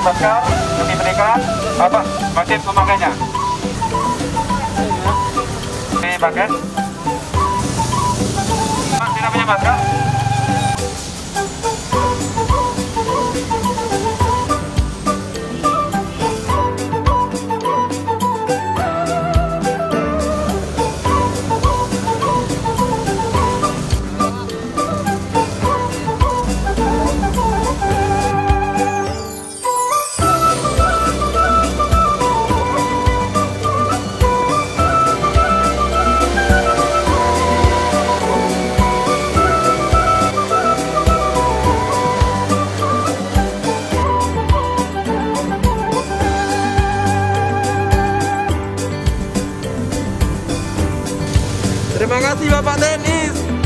masker yang diberikan apa wajib memakainya. Dipakai. Tidak punya masker. Terima kasih Bapak TNI.